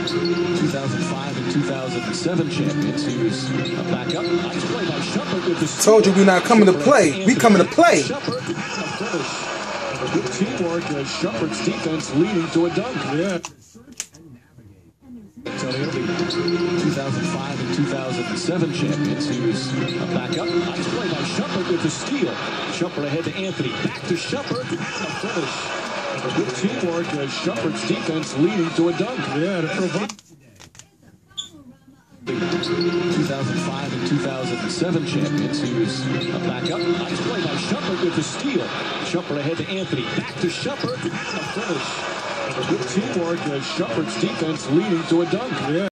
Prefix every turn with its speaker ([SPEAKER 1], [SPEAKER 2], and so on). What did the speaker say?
[SPEAKER 1] 2005 and 2007 champions. He was back up. Nice play by Shumpert with the steal.
[SPEAKER 2] Told you we're not coming to play. We coming to play.
[SPEAKER 1] Shumpert, a finish. Good teamwork as Shumpert's defense leading to a dunk. Yeah. San Antonio, the 2005 and 2007 champions. He was back up. Nice play by Shumpert with the steal. Shumpert ahead to Anthony. Back to Shumpert. A finish. Good teamwork as Shumpert's defense leading to a dunk. Yeah, to provide. 2005 and 2007 champions. He was back up. Nice play by Shumpert with the steal. Shumpert ahead to Anthony. Back to Shumpert. A finish. Good teamwork as Shumpert's defense leading to a dunk. Yeah.